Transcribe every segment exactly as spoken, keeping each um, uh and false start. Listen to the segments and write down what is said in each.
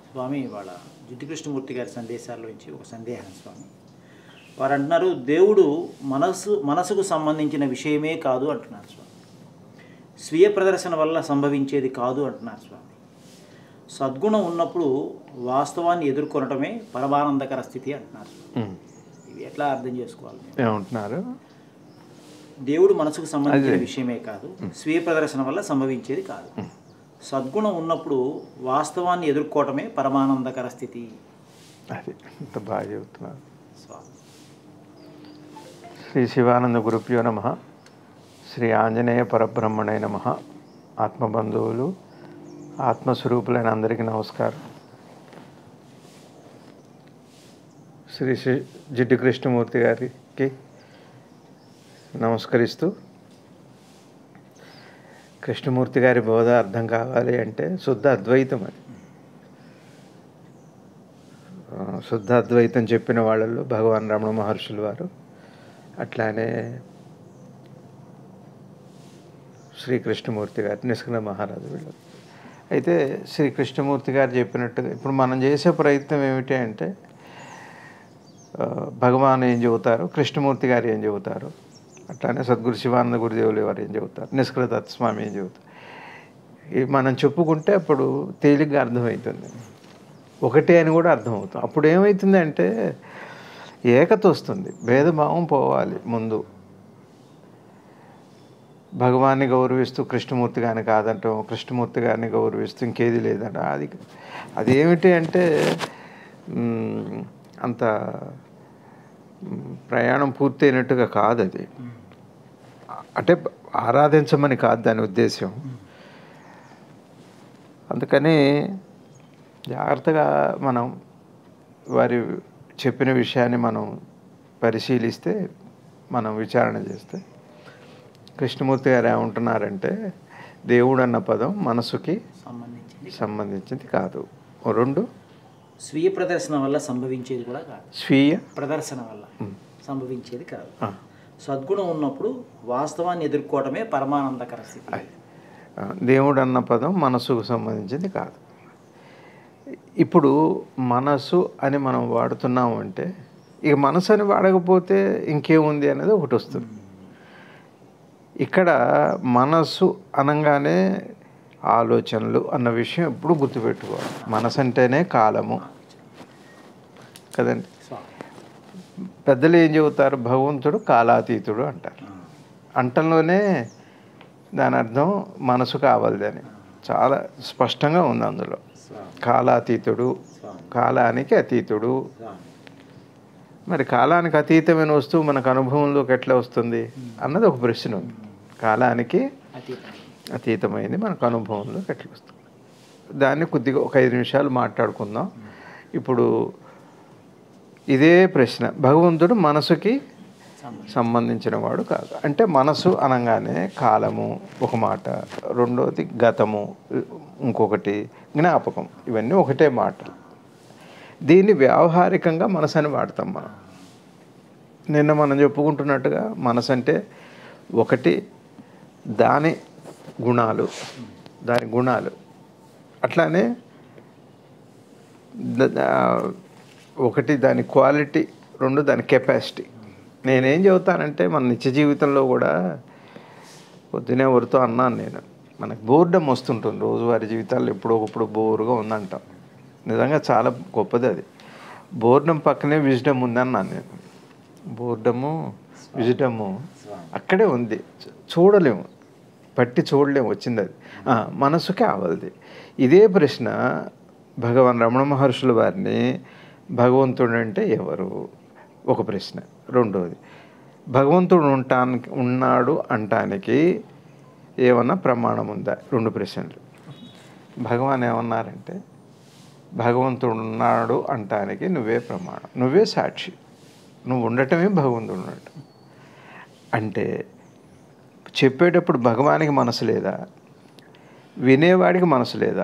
స్వామి వాళ్ళ జిడ్డు కృష్ణమూర్తి గారి సందేశాల్లోంచి ఒక సందేహం స్వామి. వారు అంటున్నారు, దేవుడు మనసు మనసుకు సంబంధించిన విషయమే కాదు అంటున్నారు స్వామి. స్వీయ ప్రదర్శన వల్ల సంభవించేది కాదు అంటున్నారు స్వామి. సద్గుణం ఉన్నప్పుడు వాస్తవాన్ని ఎదుర్కొనటమే పరమానందకర స్థితి అంటున్నారు స్వామి. ఇవి ఎట్లా అర్థం చేసుకోవాలి? ఏమంటున్నారు? దేవుడు మనసుకు సంబంధించిన విషయమే కాదు, స్వీయ ప్రదర్శన వల్ల సంభవించేది కాదు. సద్గుణం ఉన్నప్పుడు వాస్తవాన్ని ఎదుర్కోవటమే పరమానందకర స్థితి. అది ఇంత బాగా చెబుతున్నారు. స్వామి శ్రీ శివానంద గురుభ్యో నమః. శ్రీ ఆంజనేయ పరబ్రహ్మణే నమః. ఆత్మబంధువులు ఆత్మస్వరూపులైన అందరికీ నమస్కారం. శ్రీ శ్రీ జిడ్డు కృష్ణమూర్తి గారికి నమస్కరిస్తూ, కృష్ణమూర్తి గారి బోధ అర్థం కావాలి అంటే శుద్ధ అద్వైతం. అది శుద్ధ అద్వైతం చెప్పిన వాళ్ళల్లో భగవాన్ రమణ మహర్షులు వారు, అట్లానే శ్రీకృష్ణమూర్తి గారు, నిస్కంద మహారాజు వీళ్ళు. అయితే శ్రీకృష్ణమూర్తి గారు చెప్పినట్టుగా ఇప్పుడు మనం చేసే ప్రయత్నం ఏమిటి అంటే, భగవాన్ ఏం చెబుతారు, కృష్ణమూర్తి గారు ఏం చెబుతారు, అట్లానే సద్గురు శివానంద గురుదేవులు వారు ఏం చెబుతారు, నిష్కల దత్తస్వామి ఏం చెబుతారు, ఇవి మనం చెప్పుకుంటే అప్పుడు తేలిగ్గా అర్థమవుతుంది. ఒకటే అని కూడా అర్థమవుతుంది. అప్పుడు ఏమవుతుంది అంటే ఏకత వస్తుంది, భేదభావం పోవాలి. ముందు భగవాన్ని గౌరవిస్తూ కృష్ణమూర్తి గారిని కాదంటాం, కృష్ణమూర్తి గారిని గౌరవిస్తూ ఇంకేది లేదంట. అది అదేమిటి అంటే అంత ప్రయాణం పూర్తయినట్టుగా కాదు. అది అంటే ఆరాధించమని కాదు దాని ఉద్దేశం. అందుకని జాగ్రత్తగా మనం వారి చెప్పిన విషయాన్ని మనం పరిశీలిస్తే, మనం విచారణ చేస్తే, కృష్ణమూర్తి గారు ఏమంటున్నారంటే, దేవుడు అన్న పదం మనసుకి సంబంధించింది సంబంధించింది కాదు. రెండు, స్వీయ ప్రదర్శన వల్ల సంభవించేది కూడా కాదు. స్వీయ ప్రదర్శన వల్ల సంభవించేది కాదు. సద్గుణం ఉన్నప్పుడు వాస్తవాన్ని ఎదుర్కోవటమే పరమానందకర స్థితి. దేవుడు అన్న పదం మనసుకు సంబంధించింది కాదు. ఇప్పుడు మనసు అని మనం వాడుతున్నాము అంటే, ఇక మనసు అని వాడకపోతే ఇంకేముంది అనేది ఒకటి వస్తుంది. ఇక్కడ మనసు అనగానే ఆలోచనలు అన్న విషయం ఎప్పుడు గుర్తుపెట్టుకోవాలి. మనసు అంటేనే కాలము కదండి. పెద్దలు ఏం చెబుతారు, భగవంతుడు కాలాతీతుడు అంటారు. అంటంలోనే దాని అర్థం మనసు కావాలని చాలా స్పష్టంగా ఉంది అందులో. కాలాతీతుడు, కాలానికి అతీతుడు. మరి కాలానికి అతీతమైన వస్తువు మనకు అనుభవంలోకి ఎట్లా వస్తుంది అన్నది ఒక ప్రశ్న ఉంది. కాలానికి అతీతమైంది మనకు అనుభవంలోకి ఎట్లా వస్తుంది, దాన్ని కొద్దిగా ఒక ఐదు నిమిషాలు మాట్లాడుకుందాం. ఇప్పుడు ఇదే ప్రశ్న, భగవంతుడు మనసుకి సంబంధించిన వాడు కాదు అంటే, మనసు అనగానే కాలము ఒక మాట, రెండోది గతము, ఇంకొకటి జ్ఞాపకం, ఇవన్నీ ఒకటే మాట. దీన్ని వ్యావహారికంగా మనసు అని వాడతాం మనం. నిన్న మనం చెప్పుకుంటున్నట్టుగా మనసు అంటే ఒకటి దాని గుణాలు, దాని గుణాలు అట్లానే ఒకటి దాని క్వాలిటీ, రెండు దాని కెపాసిటీ. నేనేం చెబుతానంటే, మన నిత్య జీవితంలో కూడా పొద్దునే ఎవరితో అన్నాను నేను, మనకు బోర్డమ్ వస్తుంటుంది రోజువారీ జీవితాల్లో, ఎప్పుడో ఒకప్పుడు బోరుగా ఉందంటాం. నిజంగా చాలా గొప్పది అది. బోర్డమ్ పక్కనే విజ్డమ్ ఉందన్నాను నేను. బోర్డము విజ్డము అక్కడే ఉంది, చూడలేము, పట్టి చూడలేము, వచ్చింది అది మనసుకే ఆవలది. ఇదే ప్రశ్న భగవాన్ రమణ మహర్షుల వారిని, భగవంతుడు అంటే ఎవరు ఒక ప్రశ్న. రెండోది, భగవంతుడు ఉంటానికి ఉన్నాడు అంటానికి ఏమన్నా ప్రమాణం ఉందా, రెండు ప్రశ్నలు. భగవాన్ ఏమన్నారంటే, భగవంతుడు ఉన్నాడు అంటానికి నువ్వే ప్రమాణం, నువ్వే సాక్షి, నువ్వు ఉండటమే భగవంతుడు ఉండటం. అంటే చెప్పేటప్పుడు భగవానికి మనసు లేదా, వినేవాడికి మనసు లేదా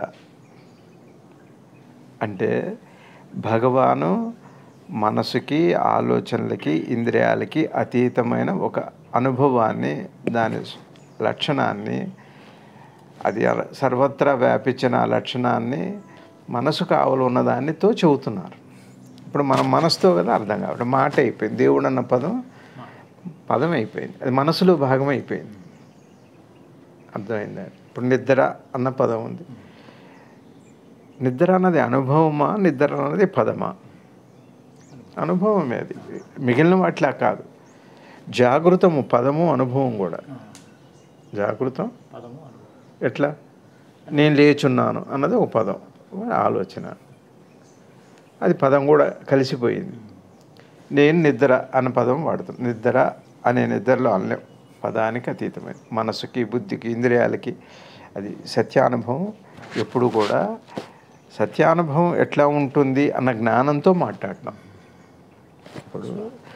అంటే, భగవాను మనసుకి, ఆలోచనలకి, ఇంద్రియాలకి అతీతమైన ఒక అనుభవాన్ని, దాని లక్షణాన్ని, అది సర్వత్రా వ్యాపించిన ఆ లక్షణాన్ని మనసు కావలు ఉన్నదానితో చెబుతున్నారు. ఇప్పుడు మనం మనసుతో కదా అర్థం కాబట్టి మాట అయిపోయింది. దేవుడు అన్న పదం పదం అయిపోయింది, అది మనసులో భాగం అయిపోయింది. అర్థమైందా? ఇప్పుడు నిద్ర అన్న పదం ఉంది. నిద్ర అన్నది అనుభవమా, నిద్ర అన్నది పదమా? అనుభవమే. అది మిగిలిన వాటిలా కాదు. జాగృతము పదము, అనుభవం కూడా. జాగృతం పదము ఎట్లా? నేను లేచున్నాను అన్నది ఒక పదం, ఆలోచన, అది పదం కూడా కలిసిపోయింది. నేను నిద్ర అన్న పదం వాడుతాను. నిద్ర అనే నిద్రలో అనలేం, పదానికి అతీతమైన మనసుకి, బుద్ధికి, ఇంద్రియాలకి అది సత్యానుభవం. ఎప్పుడు కూడా సత్యానుభవం ఎట్లా ఉంటుంది అన్న జ్ఞానంతో మాట్లాడతాం. ఇప్పుడు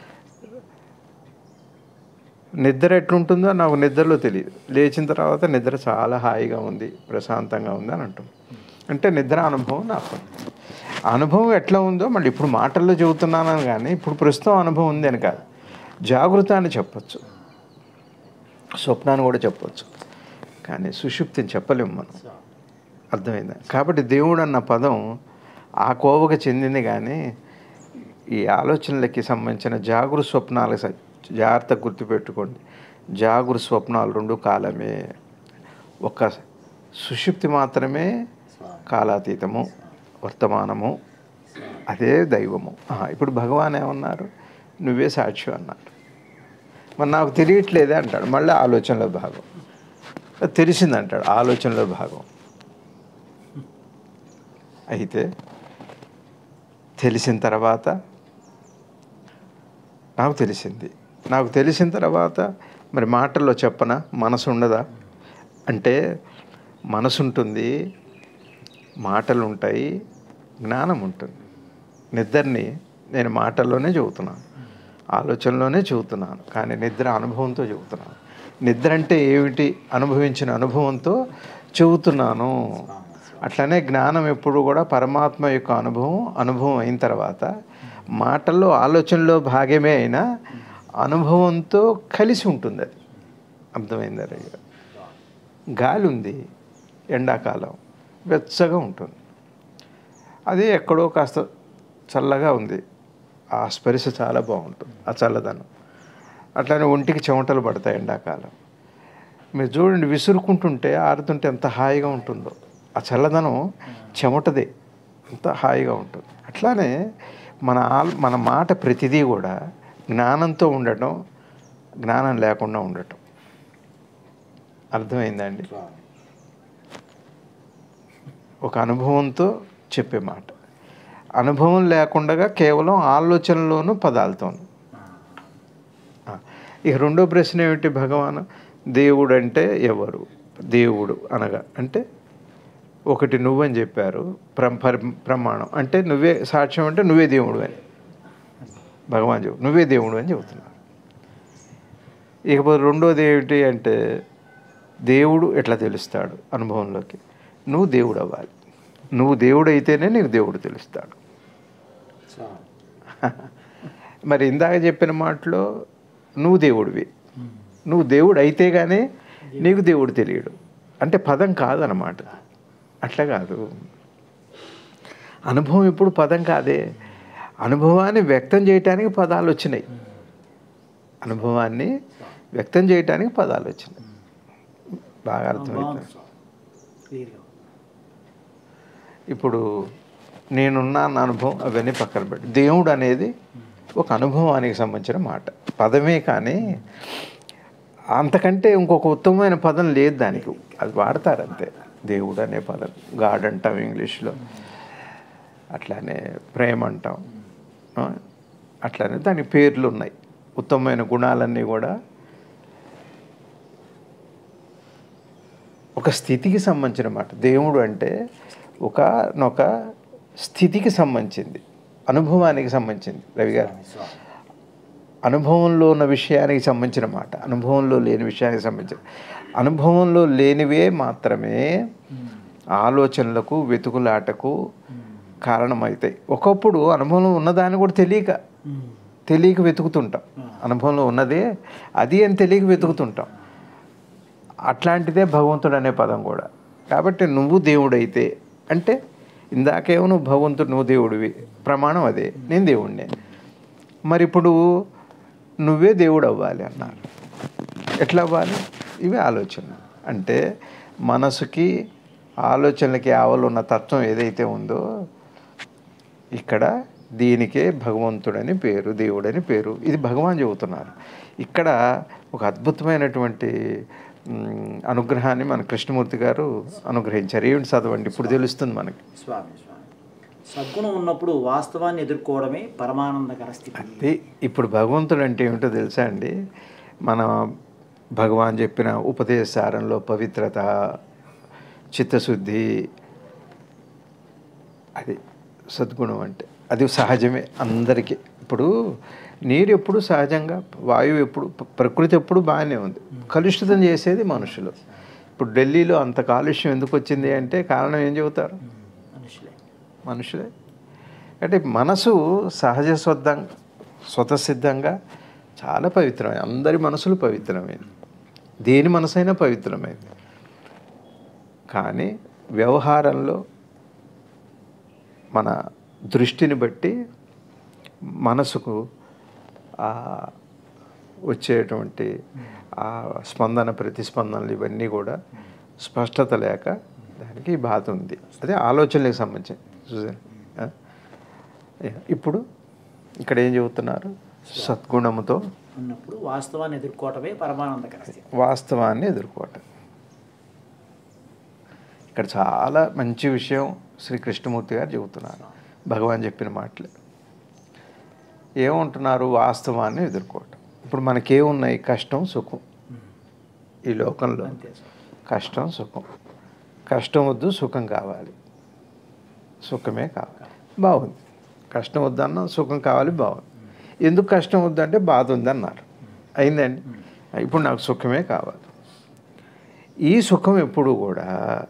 నిద్ర ఎట్లుంటుందో నాకు నిద్రలో తెలియదు, లేచిన తర్వాత నిద్ర చాలా హాయిగా ఉంది, ప్రశాంతంగా ఉంది అని అంటాం. అంటే నిద్ర అనుభవం నాకు. అనుభవం ఎట్లా ఉందో మళ్ళీ ఇప్పుడు మాటల్లో చెబుతున్నాను కానీ ఇప్పుడు ప్రస్తుతం అనుభవం ఉంది అని కాదు. జాగృత అని చెప్పచ్చు, స్వప్నాన్ని కూడా చెప్పచ్చు, కానీ సుషుప్తిని చెప్పలేము మనం. అర్థమైందా? కాబట్టి దేవుడు అన్న పదం ఆ కోవకు చెందింది. కానీ ఈ ఆలోచనలకి సంబంధించిన జాగృత స్వప్నాలకు జాగ్రత్త గుర్తుపెట్టుకోండి. జాగృత స్వప్నాలు రెండు కాలమే, ఒక సుషుప్తి మాత్రమే కాలాతీతము, వర్తమానము, అదే దైవము. ఇప్పుడు భగవాన్ ఏమన్నారు? నువ్వే సాక్షి అన్నారు. మరి నాకు తెలియట్లేదే అంటాడు, మళ్ళీ ఆలోచనలో భాగం. తెలిసిందంటాడు, ఆలోచనలో భాగం. అయితే తెలిసిన తర్వాత నాకు తెలిసింది, నాకు తెలిసిన తర్వాత మరి మాటల్లో చెప్పనా? మనసు ఉండదా అంటే మనసు ఉంటుంది, మాటలు ఉంటాయి, జ్ఞానం ఉంటుంది. నిద్రని నేను మాటల్లోనే చెబుతున్నాను, ఆలోచనలోనే చెబుతున్నాను, కానీ నిద్ర అనుభవంతో చెబుతున్నాను. నిద్ర అంటే ఏమిటి? అనుభవించిన అనుభవంతో చెబుతున్నాను. అట్లనే జ్ఞానం ఎప్పుడు కూడా పరమాత్మ యొక్క అనుభవం, అనుభవం అయిన తర్వాత మాటల్లో, ఆలోచనలో భాగమే అయినా అనుభవంతో కలిసి ఉంటుంది. అది అర్థమైందా? గాలి ఉంది, ఎండాకాలం వెచ్చగా ఉంటుంది, అది ఎక్కడో కాస్త చల్లగా ఉంది, ఆ స్పర్శ చాలా బాగుంటుంది, ఆ చల్లదనం. అట్లానే ఒంటికి చెమటలు పడతాయి ఎండాకాలం. మీరు చూడండి, విసురుకుంటుంటే ఆరుతుంటే ఎంత హాయిగా ఉంటుందో, ఆ చల్లదనం చెమటదే, అంత హాయిగా ఉంటుంది. అట్లానే మన ఆల్ మన మాట ప్రతిదీ కూడా జ్ఞానంతో ఉండటం, జ్ఞానం లేకుండా ఉండటం. అర్థమైందండి? ఒక అనుభవంతో చెప్పే మాట, అనుభవం లేకుండా కేవలం ఆలోచనలోను, పదాలతోను. ఇక రెండో ప్రశ్న ఏమిటి? భగవాన్ దేవుడు అంటే ఎవరు? దేవుడు అనగా అంటే ఒకటి నువ్వని చెప్పారు, ప్రమాణం అంటే నువ్వే సాక్ష్యం, అంటే నువ్వే దేవుడు అని భగవాన్ చెబు, నువ్వే దేవుడు అని చెబుతున్నారు. ఇకపోతే రెండోది ఏమిటి అంటే దేవుడు ఎట్లా తెలుస్తాడు అనుభవంలోకి? నువ్వు దేవుడు అవ్వాలి, నువ్వు దేవుడు అయితేనే నీకు దేవుడు తెలుస్తాడు. మరి ఇందాక చెప్పిన మాటలో నువ్వు దేవుడివి, నువ్వు దేవుడు అయితే కానీ నీకు దేవుడు తెలియడు అంటే పదం కాదన్నమాట. అట్లా కాదు, అనుభవం ఇప్పుడు పదం కాదే, అనుభవాన్ని వ్యక్తం చేయటానికి పదాలు వచ్చినాయి, అనుభవాన్ని వ్యక్తం చేయటానికి పదాలు వచ్చినాయి. బాగా అర్థమైంది. ఇప్పుడు నేనున్నా అన్న అనుభవం అవన్నీ పక్కన పెట్టి, దేవుడు అనేది ఒక అనుభవానికి సంబంధించిన మాట, పదమే. కానీ అంతకంటే ఇంకొక ఉత్తమమైన పదం లేదు దానికి, అది వాడతారు అంతే. దేవుడు అనే పదం, గాడ్ అంటాం ఇంగ్లీష్లో, అట్లానే ప్రేమ అంటాం, అట్లానే దానికి పేర్లు ఉన్నాయి. ఉత్తమమైన గుణాలన్నీ కూడా ఒక స్థితికి సంబంధించిన మాట. దేవుడు అంటే ఒక ఒక స్థితికి సంబంధించింది, అనుభవానికి సంబంధించింది. రవి గారు, అనుభవంలో ఉన్న విషయానికి సంబంధించిన మాట, అనుభవంలో లేని విషయానికి సంబంధించిన, అనుభవంలో లేనివే మాత్రమే ఆలోచనలకు, వెతుకులాటకు కారణమవుతాయి. ఒకప్పుడు అనుభవంలో ఉన్నదాన్ని కూడా తెలియక తెలియక వెతుకుతుంటాం, అనుభవంలో ఉన్నదే అది అని తెలియక వెతుకుతుంటాం. అట్లాంటిదే భగవంతుడు అనే పదం కూడా. కాబట్టి నువ్వు దేవుడైతే అంటే ఇందాకేమో నువ్వు భగవంతుడు, నువ్వు దేవుడివి, ప్రమాణం అదే, నేను దేవుడినే. మరి ఇప్పుడు నువ్వే దేవుడు అవ్వాలి అన్నారు. ఎట్లా అవ్వాలి? ఇవి ఆలోచన. అంటే మనసుకి ఆలోచనలకి ఆవలు ఉన్న తత్వం ఏదైతే ఉందో ఇక్కడ దీనికే భగవంతుడని పేరు, దేవుడని పేరు. ఇది భగవాన్ చెబుతున్నారు. ఇక్కడ ఒక అద్భుతమైనటువంటి అనుగ్రహాన్ని మన కృష్ణమూర్తి గారు అనుగ్రహించారు. ఏమిటి చదవండి, ఇప్పుడు తెలుస్తుంది మనకి. స్వామి స్వామి సద్గుణం ఉన్నప్పుడు వాస్తవాన్ని ఎదుర్కోవడమే పరమానందకర స్థితి. అది ఇప్పుడు భగవంతుడు అంటే ఏమిటో తెలుసా అండి? మన భగవాన్ చెప్పిన ఉపదేశారంలో పవిత్రత, చిత్తశుద్ధి, అది సద్గుణం అంటే. అది సహజమే అందరికీ. ఇప్పుడు నీరు ఎప్పుడు సహజంగా, వాయువు ఎప్పుడు, ప్రకృతి ఎప్పుడు బాగానే ఉంది. కలుషితం చేసేది మనుషులు. ఇప్పుడు ఢిల్లీలో అంత కాలుష్యం ఎందుకు వచ్చింది అంటే కారణం ఏం చెబుతారు? మనుషులే మనుషులే అంటే మనసు సహజ స్వద్ధంగా, స్వతసిద్ధంగా చాలా పవిత్రమైంది. అందరి మనసులు పవిత్రమైంది, దేని మనసైనా పవిత్రమైంది. కానీ వ్యవహారంలో మన దృష్టిని బట్టి మనసుకు వచ్చేటువంటి ఆ స్పందన, ప్రతిస్పందనలు ఇవన్నీ కూడా స్పష్టత లేక దానికి బాధ ఉంది. అదే ఆలోచనలకు సంబంధించి చూసారు. ఇప్పుడు ఇక్కడ ఏం చెబుతున్నారు? సద్గుణముతో ఉన్నప్పుడు వాస్తవాన్ని ఎదుర్కోవటమే పరమానందకర స్థితి. వాస్తవాన్ని ఎదుర్కోవటం. ఇక్కడ చాలా మంచి విషయం శ్రీ కృష్ణమూర్తి గారు చెబుతున్నారు. భగవాన్ చెప్పిన మాటలు ఏమంటున్నారు? వాస్తవాన్ని ఎదుర్కోవటం. ఇప్పుడు మనకేమున్నాయి? కష్టం, సుఖం. ఈ లోకంలో కష్టం, సుఖం. కష్టం వద్దు, సుఖం కావాలి. సుఖమే కావాలి, బాగుంది. కష్టం వద్దన్నా సుఖం కావాలి, బాగుంది. ఎందుకు కష్టం వద్దంటే బాధ ఉందన్నారు. అయిందండి. ఇప్పుడు నాకు సుఖమే కావాలి. ఈ సుఖం ఎప్పుడు కూడా,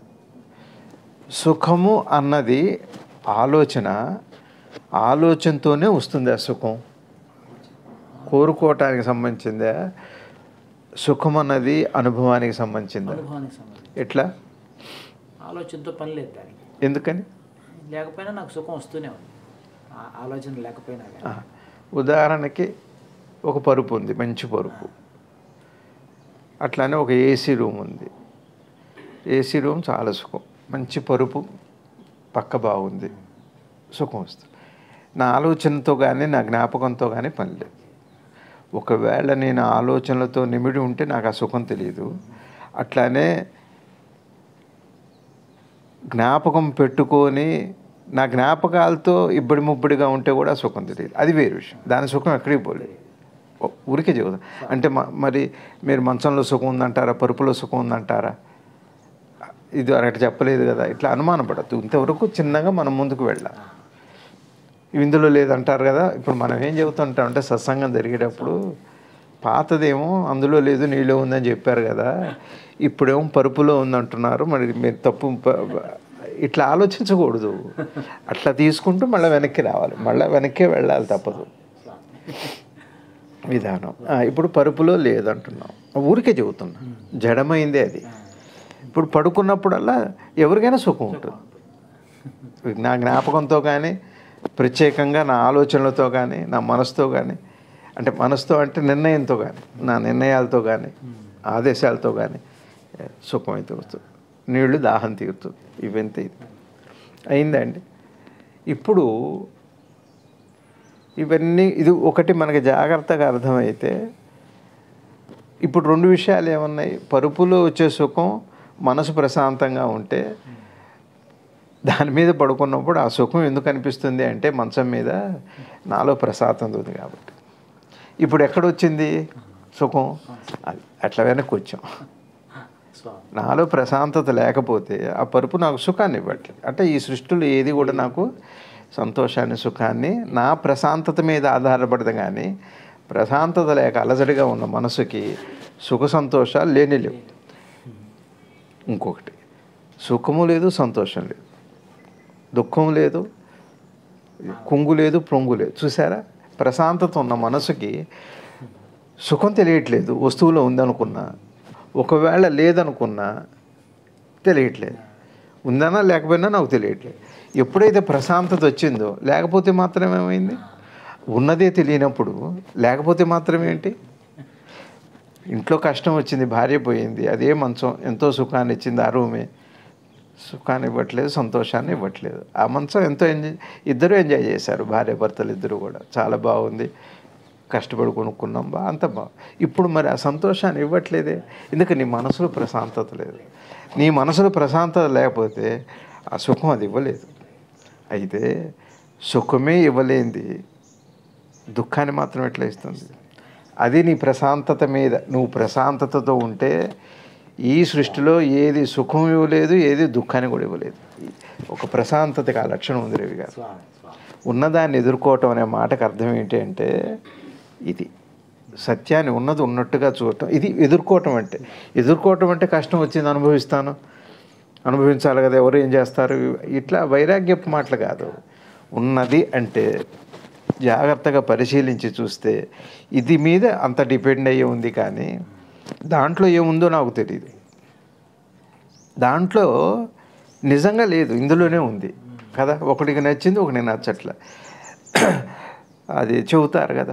సుఖము అన్నది ఆలోచన, ఆలోచనతోనే వస్తుంది. ఆ సుఖం కోరుకోవటానికి సంబంధించిందా? సుఖం అన్నది అనుభవానికి సంబంధించిందా? అనుభవానికి సంబంధించి. ఎట్లా? ఆలోచనతో పని లేదు దానికి. ఎందుకని? లేకపోయినా నాకు సుఖం వస్తూనే ఉంది, ఆలోచన లేకపోయినా. ఉదాహరణకి ఒక పరుపు ఉంది, మంచి పరుపు. అట్లానే ఒక ఏసీ రూమ్ ఉంది. ఏసీ రూమ్ చాలా సుఖం. మంచి పరుపు పక్క బాగుంది, సుఖం వస్తుంది. నా ఆలోచనతో కానీ నా జ్ఞాపకంతో కానీ పని లేదు. ఒకవేళ నేను ఆలోచనలతో నిమిడి ఉంటే నాకు ఆ సుఖం తెలియదు. అట్లానే జ్ఞాపకం పెట్టుకొని నా జ్ఞాపకాలతో ఇబ్బడి ముబ్బడిగా ఉంటే కూడా సుఖం తెలియదు. అది వేరే విషయం. దాని సుఖం ఎక్కడికి పోలేదు, ఊరికే చెబుతాం. అంటే మరి మీరు మంచంలో సుఖం ఉందంటారా, పరుపులో సుఖం ఉందంటారా? ఇది అరగట చెప్పలేదు కదా, ఇట్లా అనుమానం పడద్దు. ఇంతవరకు చిన్నగా మనం ముందుకు వెళ్ళాలి. ఇందులో లేదంటారు కదా. ఇప్పుడు మనం ఏం చెబుతుంటాం అంటే సత్సంగం జరిగేటప్పుడు పాతదేమో అందులో లేదు నీలో ఉందని చెప్పారు కదా, ఇప్పుడేమో పరుపులో ఉందంటున్నారు, మరి మీరు తప్పు. ఇట్లా ఆలోచించకూడదు. అట్లా తీసుకుంటూ మళ్ళీ వెనక్కి రావాలి, మళ్ళీ వెనక్కే వెళ్ళాలి, తప్పదు విధానం. ఇప్పుడు పరుపులో లేదంటున్నాం, ఊరికే చెబుతున్నాం, జడమైందే అది. ఇప్పుడు పడుకున్నప్పుడల్లా ఎవరికైనా సుఖం ఉంటుంది. నా జ్ఞాపకంతో కానీ, ప్రత్యేకంగా నా ఆలోచనలతో కానీ, నా మనసుతో కానీ, అంటే మనసుతో అంటే నిర్ణయంతో కానీ, నా నిర్ణయాలతో కానీ, ఆదేశాలతో కానీ సుఖం అయితే వస్తుంది. నీళ్లు దాహం తీరుతుంది. ఇవంత ఇది అయిందండి. ఇప్పుడు ఇవన్నీ ఇది ఒకటి మనకి జాగ్రత్తగా అర్థమైతే, ఇప్పుడు రెండు విషయాలు ఏమన్నాయి? పరుపులో వచ్చే సుఖం మనసు ప్రశాంతంగా ఉంటే దాని మీద పడుకున్నప్పుడు ఆ సుఖం ఎందుకు అనిపిస్తుంది అంటే మంచం మీద నాలో ప్రశాంతత ఉంది కాబట్టి. ఇప్పుడు ఎక్కడొచ్చింది సుఖం? అది అట్లా వెనక్కి వచ్చాం. నాలో ప్రశాంతత లేకపోతే ఆ పరుపు నాకు సుఖాన్ని ఇవ్వట్లేదు. అంటే ఈ సృష్టిలో ఏది కూడా నాకు సంతోషాన్ని, సుఖాన్ని నా ప్రశాంతత మీద ఆధారపడదు. కానీ ప్రశాంతత లేక అలజడిగా ఉన్న మనసుకి సుఖ సంతోషాలు లేని లేవు. ఇంకొకటి, సుఖము లేదు, సంతోషం లేదు, దుఃఖం లేదు, కుంగు లేదు, పొంగు లేదు. చూసారా? ప్రశాంతత ఉన్న మనసుకి సుఖం తెలియట్లేదు. వస్తువులో ఉందనుకున్నా, ఒకవేళ లేదనుకున్నా తెలియట్లేదు. ఉందన్నా లేకపోయినా నాకు తెలియట్లేదు. ఎప్పుడైతే ప్రశాంతత వచ్చిందో లేకపోతే మాత్రం ఏమైంది? ఉన్నదే తెలియనప్పుడు లేకపోతే మాత్రం ఏంటి? ఇంట్లో కష్టం వచ్చింది, భార్య పోయింది, అదే మంచం ఎంతో సుఖాన్ని ఇచ్చింది, ఆ రూమే సుఖాన్ని ఇవ్వట్లేదు, సంతోషాన్ని ఇవ్వట్లేదు. ఆ మంచం ఎంతో ఎంజాయ్, ఇద్దరు ఎంజాయ్ చేశారు, భార్య భర్తలు ఇద్దరు కూడా. చాలా బాగుంది, కష్టపడి కొనుక్కున్నాం, బా అంత బా. ఇప్పుడు మరి ఆ సంతోషాన్ని ఇవ్వట్లేదే, ఎందుకు? నీ మనసులో ప్రశాంతత లేదు. నీ మనసులో ప్రశాంతత లేకపోతే ఆ సుఖం అది ఇవ్వలేదు. అయితే సుఖమే ఇవ్వలేంది దుఃఖాన్ని మాత్రం ఎట్లా ఇస్తుంది? అది నీ ప్రశాంతత మీద నువ్వు ప్రశాంతతతో ఉంటే ఈ సృష్టిలో ఏది సుఖం ఇవ్వలేదు, ఏది దుఃఖాన్ని కూడా ఇవ్వలేదు. ఒక ప్రశాంతతకి ఆ లక్షణం ఉంది రవి గారు. ఉన్నదాన్ని ఎదుర్కోవటం అనే మాటకు అర్థం ఏంటి అంటే, ఇది సత్యాన్ని ఉన్నది ఉన్నట్టుగా చూడటం, ఇది ఎదుర్కోవటం అంటే. ఎదుర్కోవటం అంటే కష్టం వచ్చింది అనుభవిస్తాను, అనుభవించాలి కదా, ఎవరు ఏం చేస్తారు, ఇట్లా వైరాగ్యపు మాటలు కాదు. ఉన్నది అంటే జాగ్రత్తగా పరిశీలించి చూస్తే ఇది మీద అంత డిపెండ్ అయ్యి ఉంది, కానీ దాంట్లో ఏముందో నాకు తెలియదు. దాంట్లో నిజంగా లేదు, ఇందులోనే ఉంది కదా. ఒకటికి నచ్చింది, ఒకటి నచ్చట్లే. అది చెబుతారు కదా,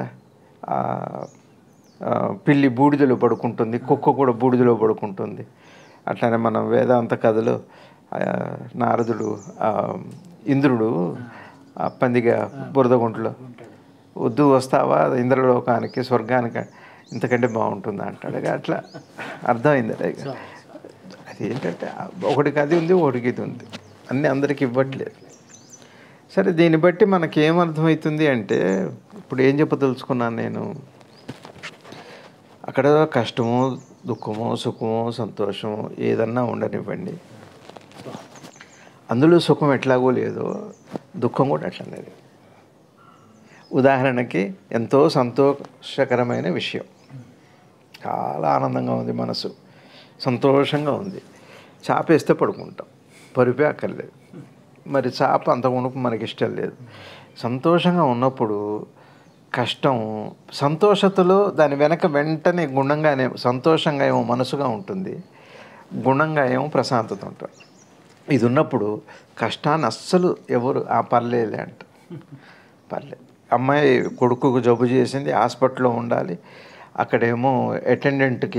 పిల్లి బూడిదలో పడుకుంటుంది, కుక్క కూడా బూడిదలో పడుకుంటుంది. అట్లానే మనం వేదాంత కథలో నారదుడు ఇంద్రుడు ఆ పందిగా బురదగుంటలో, వద్దు వస్తావా ఇంద్రలోకానికి స్వర్గానికి, ఇంతకంటే బాగుంటుందా అంటాడు. అట్లా అర్థమైంది. అది ఏంటంటే ఒకటికి అది ఉంది, ఒకటికి ఇది ఉంది, అన్నీ అందరికి ఇవ్వట్లేదు. సరే, దీన్ని బట్టి మనకి ఏమర్థమవుతుంది అంటే, ఇప్పుడు ఏం చెప్పదలుచుకున్నాను నేను, అక్కడ కష్టమో దుఃఖమో సుఖమో సంతోషమో ఏదన్నా ఉండనివ్వండి, అందులో సుఖం ఎట్లాగో లేదో దుఃఖం కూడా అట్లనే. ఉదాహరణకి ఎంతో సంతోషకరమైన విషయం, చాలా ఆనందంగా ఉంది, మనసు సంతోషంగా ఉంది, చాపేస్తే పడుకుంటాం, పరిపే అక్కర్లేదు. మరి చాప అంత కొనుక్కు మనకి ఇష్టం లేదు. సంతోషంగా ఉన్నప్పుడు కష్టం, సంతోషతలో దాని వెనక వెంటనే గుణంగానే, సంతోషంగా ఏమో మనసుగా ఉంటుంది, గుణంగా ఏమో ప్రశాంతత ఉంటుంది. ఇది ఉన్నప్పుడు కష్టాన్ని అస్సలు ఎవరు ఆ పర్లేలే అంట. పర్లేదు, అమ్మాయి కొడుకుకు జబ్బు చేసింది, హాస్పిటల్లో ఉండాలి, అక్కడేమో అటెండెంట్కి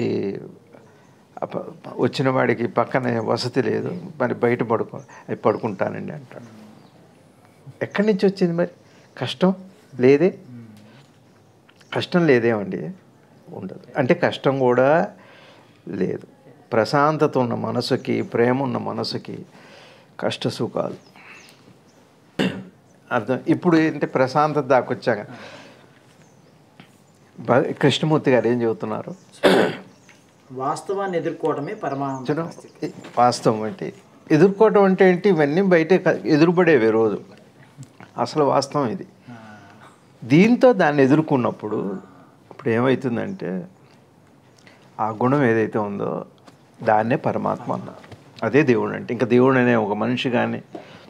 వచ్చిన వాడికి పక్కనే వసతి లేదు, మరి బయట పడుకో, అవి పడుకుంటానండి అంటాడు. ఎక్కడి నుంచి వచ్చింది మరి కష్టం? లేదే, కష్టం లేదేమండి, ఉండదు. అంటే కష్టం కూడా లేదు. ప్రశాంతత ఉన్న మనసుకి, ప్రేమ ఉన్న మనసుకి కష్ట సుఖాలు అర్థం. ఇప్పుడు ఏంటంటే ప్రశాంతత దాకొచ్చాక కృష్ణమూర్తి గారు ఏం చెబుతున్నారు, వాస్తవాన్ని ఎదుర్కోవడమే పరమానంద. వాస్తవం అంటే ఎదుర్కోవటం అంటే ఏంటి, ఇవన్నీ బయట ఎదురుపడేవి రోజు, అసలు వాస్తవం ఇది. దీంతో దాన్ని ఎదుర్కొన్నప్పుడు ఇప్పుడు ఏమవుతుందంటే, ఆ గుణం ఏదైతే ఉందో దాన్నే పరమాత్మ అన్నారు. అదే దేవుడు అంటే. ఇంకా దేవుడు అనే ఒక మనిషి కానీ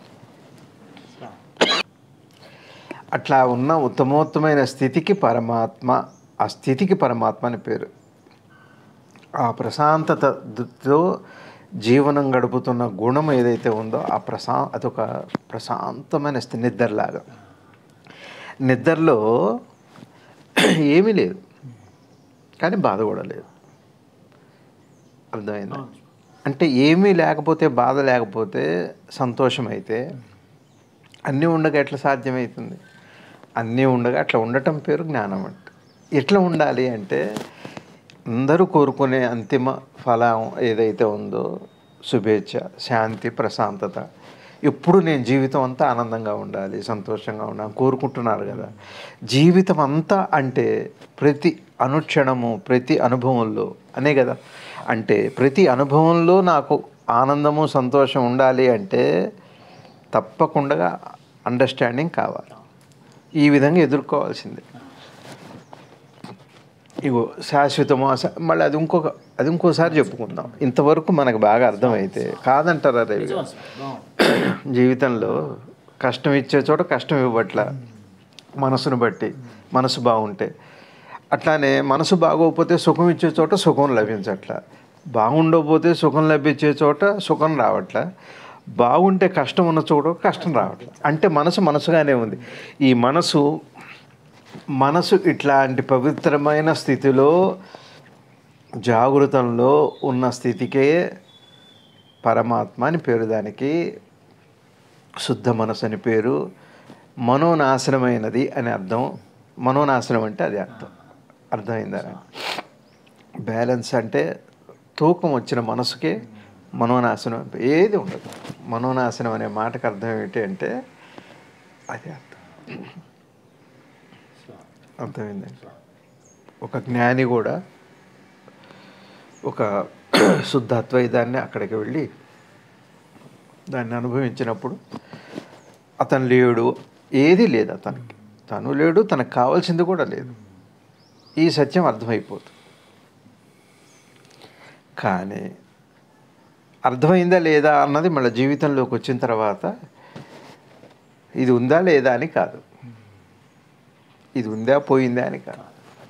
అట్లా ఉన్న ఉత్తమోత్తమైన స్థితికి పరమాత్మ, ఆ స్థితికి పరమాత్మ అని పేరు. ఆ ప్రశాంతతతో జీవనం గడుపుతున్న గుణం ఏదైతే ఉందో ఆ ప్రశా అదొక ప్రశాంతమైన స్థితి, నిద్రలాగా. నిద్రలో ఏమీ లేదు, కానీ బాధ కూడా లేదు. అర్థమైందా? అంటే ఏమీ లేకపోతే, బాధ లేకపోతే సంతోషం అయితే, అన్నీ ఉండగా ఎట్లా సాధ్యమవుతుంది? అన్నీ ఉండగా అట్లా ఉండటం పేరు జ్ఞానం. అంటే ఎట్లా ఉండాలి అంటే, అందరూ కోరుకునే అంతిమ ఫలం ఏదైతే ఉందో శుభేచ్ఛ, శాంతి, ప్రశాంతత. ఎప్పుడు నేను జీవితం అంతా ఆనందంగా ఉండాలి, సంతోషంగా ఉండాలి కోరుకుంటున్నారు కదా. జీవితం అంతా అంటే ప్రతి అనుక్షణము, ప్రతి అనుభవంలో అనే కదా. అంటే ప్రతి అనుభవంలో నాకు ఆనందము, సంతోషం ఉండాలి అంటే తప్పకుండా అండర్స్టాండింగ్ కావాలి. ఈ విధంగా ఎదుర్కోవాల్సిందే. ఇగో శాశ్వతము, మళ్ళీ అది ఇంకొక అది ఇంకోసారి చెప్పుకుందాం. ఇంతవరకు మనకు బాగా అర్థమైతే కాదంటారా రవి? జీవితంలో కష్టం ఇచ్చే చోట కష్టం ఇవ్వట్ల, మనసును బట్టి. మనసు బాగుంటే అట్లానే, మనసు బాగోకపోతే సుఖం ఇచ్చే చోట సుఖం లభించట్ల, బాగుండకపోతే సుఖం లభించే చోట సుఖం రావట్ల, బాగుంటే కష్టం ఉన్న చోట కష్టం రావట్లేదు. అంటే మనసు మనసుగానే ఉంది. ఈ మనసు మనసు ఇట్లాంటి పవిత్రమైన స్థితిలో జాగృతంలో ఉన్న స్థితికే పరమాత్మ అని పేరు. దానికి శుద్ధ మనసు అని పేరు. మనోనాశనమైనది అని అర్థం. మనోనాశనం అంటే అది అర్థం. అర్థమైందా? బ్యాలెన్స్ అంటే తూకం వచ్చిన మనసుకే మనోనాశనం. ఏది ఉండదు. మనోనాశనం అనే మాటకు అర్థం ఏంటి అంటే అది అర్థం. అర్థమైందండి. ఒక జ్ఞాని కూడా ఒక శుద్ధ అద్వైతాన్ని అక్కడికి వెళ్ళి దాన్ని అనుభవించినప్పుడు అతను లేడు, ఏది లేదు అతనికి, తను లేడు, తనకు కావాల్సింది కూడా లేదు. ఈ సత్యం అర్థమైపోతుంది. కానీ అర్థమైందా లేదా అన్నది మళ్ళీ జీవితంలోకి వచ్చిన తర్వాత ఇది ఉందా లేదా అని కాదు, ఇది ఉందా పోయిందా అని కాదు,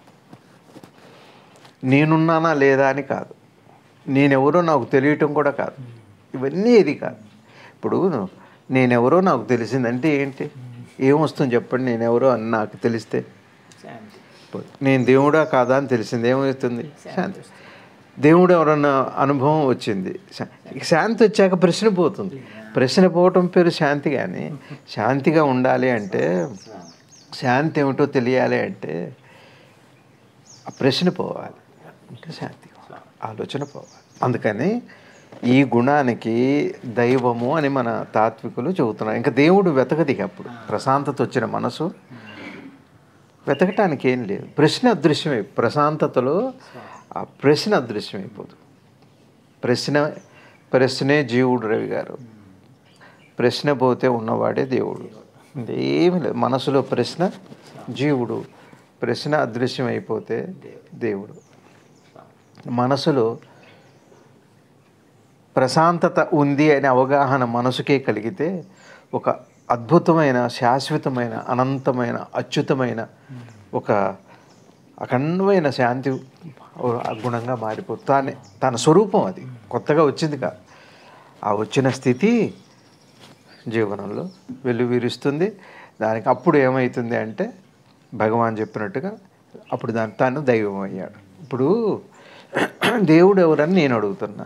నేనున్నానా లేదా అని కాదు, నేనెవరో నాకు తెలియటం కూడా కాదు, ఇవన్నీ ఇది కాదు. ఇప్పుడు నేనెవరో నాకు తెలిసిందంటే ఏంటి, ఏమొస్తుంది చెప్పండి? నేనెవరో అని నాకు తెలిస్తే నేను దేవుడా కాదా అని తెలిసింది, ఏమవుతుంది? శాంతి. దేవుడు ఎవరన్నా అనుభవం వచ్చింది, శాంతి వచ్చాక ప్రశ్న పోతుంది. ప్రశ్న పోవటం పేరు శాంతి. కానీ శాంతిగా ఉండాలి అంటే, శాంతి ఏమిటో తెలియాలి అంటే ఆ ప్రశ్న పోవాలి, ఇంకా శాంతి ఆలోచన పోవాలి. అందుకని ఈ గుణానికి దైవము అని మన తాత్వికులు చెబుతున్నారు. ఇంకా దేవుడు వెతకది. అప్పుడు ప్రశాంతత వచ్చిన మనసు వెతకటానికి ఏం లేదు. ప్రశ్న అదృశ్యమై ప్రశాంతతలో ఆ ప్రశ్న అదృశ్యమైపోతుంది. ప్రశ్న ప్రశ్నే జీవుడు. రవి గారు, ప్రశ్న పోతే ఉన్నవాడే దేవుడు. ఏమి లేదు. మనసులో ప్రశ్న జీవుడు, ప్రశ్న అదృశ్యమైపోతే దేవుడు. మనసులో ప్రశాంతత ఉంది అనే అవగాహన మనసుకే కలిగితే ఒక అద్భుతమైన, శాశ్వతమైన, అనంతమైన, అచ్యుతమైన ఒక అఖండమైన శాంతి గుణంగా మారిపోతుంది. తానే తన స్వరూపం అది, కొత్తగా వచ్చింది కాదు. ఆ వచ్చిన స్థితి జీవనంలో వెలువరిస్తుంది. దానికి అప్పుడు ఏమవుతుంది అంటే భగవాన్ చెప్పినట్టుగా అప్పుడు దాని తాను దైవం అయ్యాడు. ఇప్పుడు దేవుడు ఎవరని నేను అడుగుతున్నా,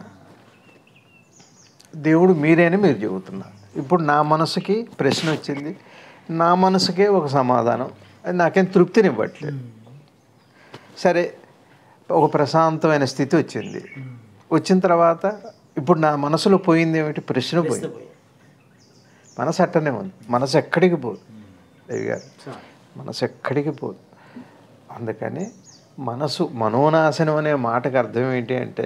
దేవుడు మీరే అని మీరు చెబుతున్నారు. ఇప్పుడు నా మనసుకి ప్రశ్న వచ్చింది, నా మనసుకే ఒక సమాధానం, అది నాకేం తృప్తినివ్వట్లేదు. సరే, ఒక ప్రశాంతమైన స్థితి వచ్చింది. వచ్చిన తర్వాత ఇప్పుడు నా మనసులో పోయింది ఏమిటి? ప్రశ్న పోయింది. మనసు అట్టనే ఉంది. మనసు ఎక్కడికి పోదు దేవి గారు, మనసు ఎక్కడికి పోదు. అందుకని మనసు మనోనాశనం అనే మాటకు అర్థం ఏంటి అంటే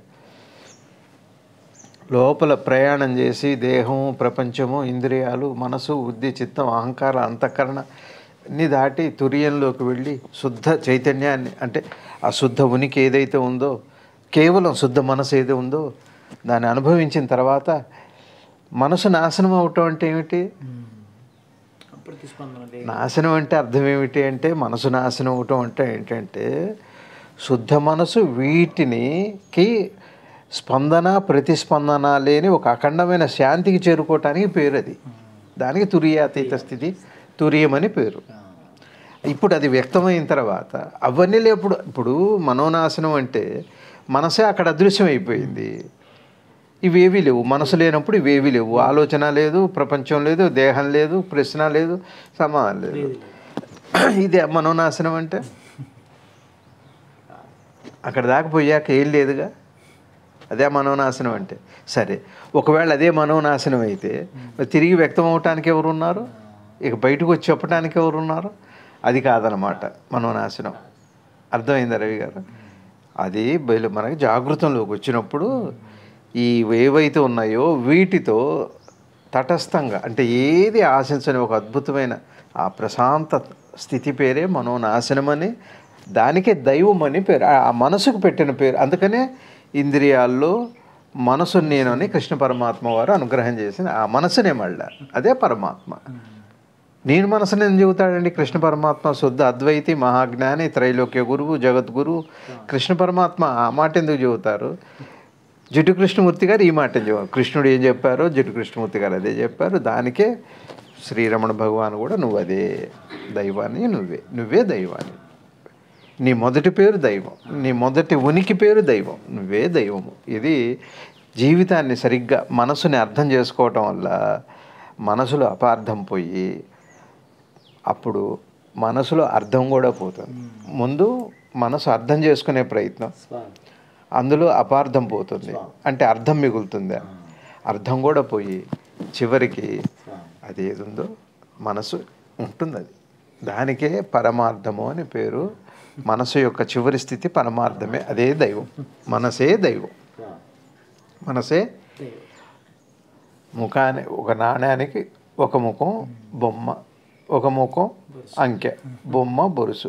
లోపల ప్రయాణం చేసి దేహం, ప్రపంచము, ఇంద్రియాలు, మనసు, బుద్ధి, చిత్తం, అహంకారం, అంతఃకరణ అన్నీ దాటి తుర్యంలోకి వెళ్ళి శుద్ధ చైతన్యాన్ని, అంటే ఆ శుద్ధ ఉనికి ఏదైతే ఉందో, కేవలం శుద్ధ మనసు ఏదో ఉందో దాన్ని అనుభవించిన తర్వాత మనసు నాశనం అవటం అంటే ఏమిటి? నాశనం అంటే అర్థం ఏమిటి అంటే, మనసు నాశనం అవటం అంటే ఏంటంటే శుద్ధ మనసు వీటినికి స్పందన, ప్రతిస్పందన లేని ఒక అఖండమైన శాంతికి చేరుకోవటానికి పేరు అది. దానికి తురియాతీత స్థితి, తురియమని పేరు. ఇప్పుడు అది వ్యక్తమైన తర్వాత అవన్నీ లేప్పుడు, ఇప్పుడు మనోనాశనం అంటే మనసే అక్కడ అదృశ్యం అయిపోయింది. ఇవేవీ లేవు. మనసు లేనప్పుడు ఇవేవీ లేవు. ఆలోచన లేదు, ప్రపంచం లేదు, దేహం లేదు, ప్రశ్న లేదు, సమాధానం లేదు. ఇదే మనోనాశనం అంటే. అక్కడ దాకా పోయాక ఏం లేదుగా, అదే మనోనాశనం అంటే. సరే, ఒకవేళ అదే మనోనాశనం అయితే తిరిగి వ్యక్తం అవటానికి ఎవరున్నారు? ఇక బయటకు వచ్చి చెప్పడానికి ఎవరున్నారు? అది కాదనమాట మనోనాశనం. అర్థమైందా రవి గారు? అది బయలు మనకి జాగృతంలోకి వచ్చినప్పుడు ఈ ఏవైతే ఉన్నాయో వీటితో తటస్థంగా, అంటే ఏది ఆశించని ఒక అద్భుతమైన ఆ ప్రశాంత స్థితి పేరే మనోనాశనమని, దానికే దైవం అని పేరు. ఆ మనసుకు పెట్టిన పేరు. అందుకనే ఇంద్రియాల్లో మనసు నేను అని కృష్ణ పరమాత్మ వారు అనుగ్రహం చేసిన ఆ మనసునే మళ్ళా అదే పరమాత్మ. నేను మనసుని ఏం చెబుతాడండి కృష్ణ పరమాత్మ? శుద్ధ అద్వైతి, మహాజ్ఞాని, త్రైలోక్య గురువు, జగద్గురువు కృష్ణ పరమాత్మ. ఆ మాట ఎందుకు చెబుతారు? జిడ్డు కృష్ణమూర్తి గారు ఈ మాట చెప్పారు. కృష్ణుడు ఏం చెప్పారో జిడ్డు కృష్ణమూర్తి గారు అదే చెప్పారు. దానికే శ్రీరమణ భగవాన్ కూడా నువ్వు అదే దైవాన్ని, నువ్వే నువ్వే దైవాన్ని, నీ మొదటి పేరు దైవం, నీ మొదటి ఉనికి పేరు దైవం, నువ్వే దైవము. ఇది జీవితాన్ని సరిగ్గా మనసుని అర్థం చేసుకోవటం వల్ల మనసులో అపార్థం పోయి అప్పుడు మనసులో అర్థం కూడా పోతుంది. ముందు మనసు అర్థం చేసుకునే ప్రయత్నం, అందులో అపార్థం పోతుంది, అంటే అర్థం మిగులుతుంది. అర్థం కూడా పోయి చివరికి అది ఏది ఉందో మనసు ఉంటుంది. అది దానికే పరమార్థము అని పేరు. మనసు యొక్క చివరి స్థితి పరమార్థమే, అదే దైవం. మనసే దైవం. మనసే ముఖాన్ని, ఒక నాణ్యానికి ఒక ముఖం బొమ్మ, ఒక ముఖం అంకె, బొమ్మ బొరుసు,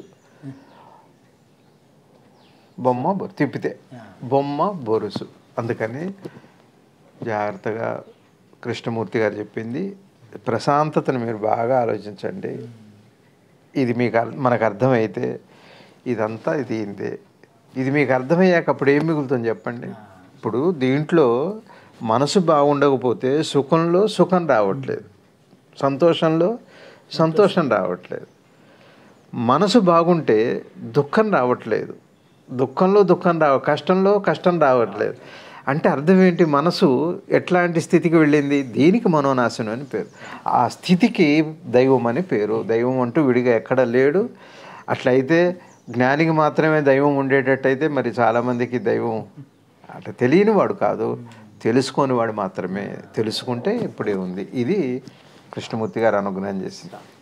బొమ్మ బొరు తిప్పితే బొమ్మ బొరుసు. అందుకని జాగ్రత్తగా కృష్ణమూర్తి గారు చెప్పింది, ప్రశాంతతను మీరు బాగా ఆలోచించండి. ఇది మీకు మనకు అర్థమైతే ఇదంతా ఇది ఇంతే. ఇది మీకు అర్థమయ్యాక అప్పుడు ఏం మిగులుతుంది చెప్పండి. ఇప్పుడు దీంట్లో మనసు బాగుండకపోతే సుఖంలో సుఖం రావట్లేదు, సంతోషంలో సంతోషం రావట్లేదు. మనసు బాగుంటే దుఃఖం రావట్లేదు, దుఃఖంలో దుఃఖం రావ కష్టంలో కష్టం రావట్లేదు. అంటే అర్థం ఏంటి? మనసు ఎట్లాంటి స్థితికి వెళ్ళింది? దీనికి మనోనాశనం అని పేరు. ఆ స్థితికి దైవం అని పేరు. దైవం అంటూ విడిగా ఎక్కడ లేడు. అట్లయితే జ్ఞానికి మాత్రమే దైవం ఉండేటట్టయితే మరి చాలామందికి దైవం అట్లా తెలియని వాడు కాదు, తెలుసుకొని వాడు మాత్రమే. తెలుసుకుంటే ఇప్పుడే ఉంది. ఇది కృష్ణమూర్తి గారు అనుగ్రహం చేసింది.